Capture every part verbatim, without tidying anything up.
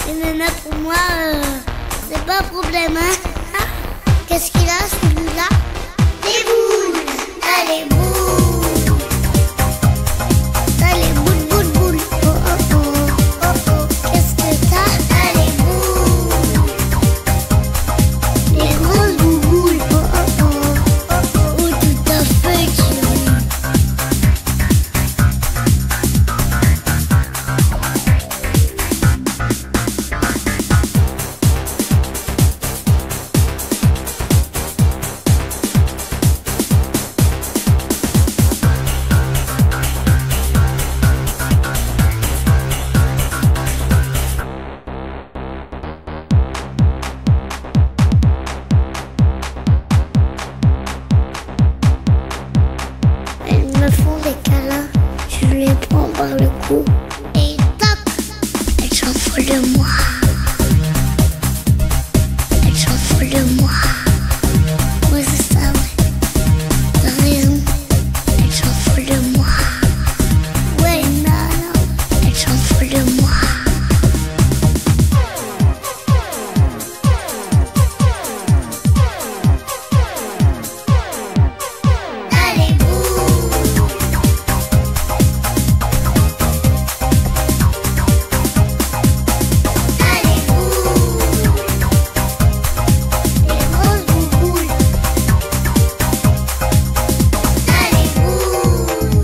Les nanas, pour moi, euh, c'est pas un problème, hein. Qu'est-ce qu'il a, celui-là? Des boules. Allez, boules. Allez, boule, boule, boule. Oh, oh, oh, oh, oh. Qu'est-ce que t'as? Allez, boules. Les grosses bouboules. Oh, oh, oh, oh, oh. Oh, tout à fait, chérie. Elles me font des câlins, je les prends par le cou et toc, elles s'en foutent de moi. Elles s'en foutent de moi. Ouais, c'est ça, ouais. T'as raison. Elles s'en foutent de moi. Ouais, non, non. Elles s'en foutent de moi. Allez, boules. Allez, boules. Les grosses bouboules. Allez, boules.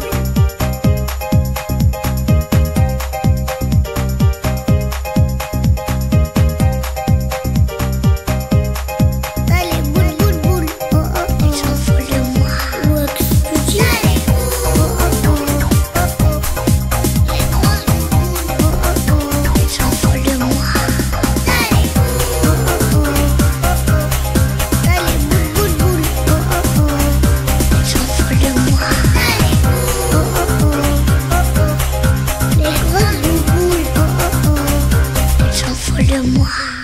Allez, boule, boule, boule. Oh, oh, oh. Elles s'en foutent de moi. Ouais, qu'est-ce que tu dis? Allez, boules. Oh, oh, oh, oh, oh. Les grosses bouboules. Oh, oh, oh. Elles s'en foutent de moi. Allez, boules. Oh, oh, oh, oh, oh. Allez, boule, boule, boule. Oh, oh, oh. Elles s'en foutent de moi. Allez, boules. Oh, oh, oh, oh, oh. Les grosses bouboules. Oh, oh, oh. Elles s'en foutent de moi.